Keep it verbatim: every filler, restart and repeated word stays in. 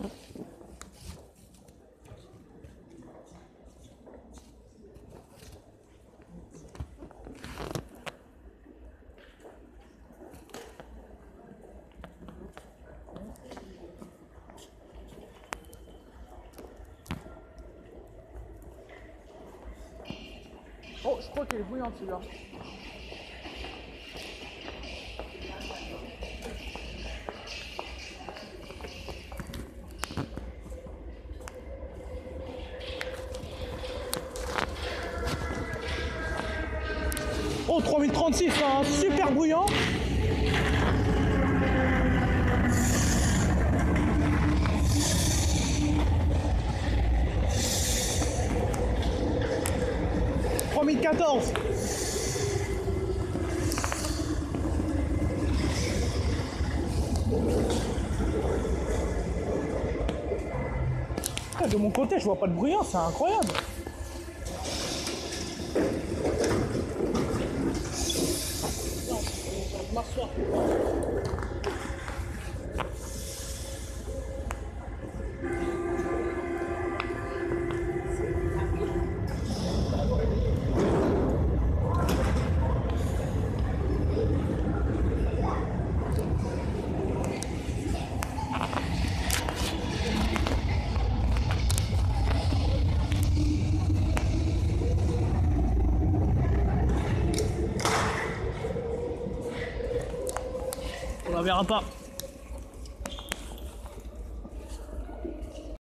Oh, je crois qu'elle est bruyante celui-là. Oh, trois mille trente-six, hein, super bruyant. trois mille quatorze. De mon côté, je vois pas de bruyant, c'est incroyable. M'asseoir. On la verra pas.